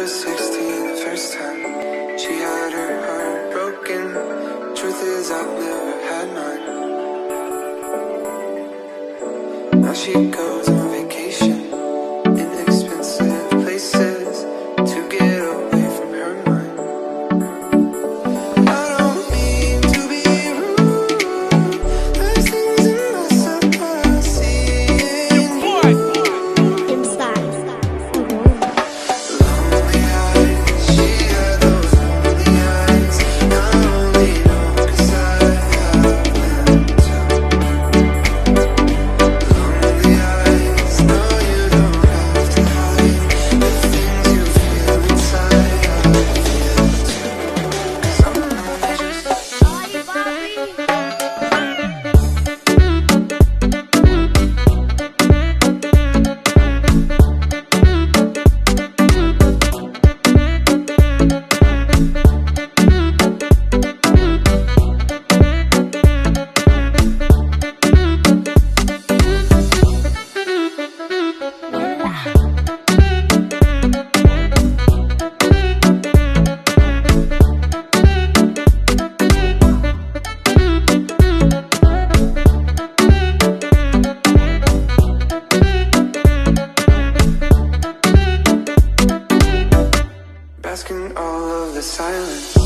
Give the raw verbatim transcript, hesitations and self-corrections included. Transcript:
was sixteen the first time she had her heart broken. Truth is, I've never had mine. Now she goes on vacation, inexpensive places to get away from her mind. I don't mean to be rude, there's things in myself I see in you. Lonely eyes, she had those lonely eyes. I only know 'cause I have them too. Lonely eyes, no, you don't have to hide the things you feel inside. I feel too, 'cause I'm only just basking all of the silence.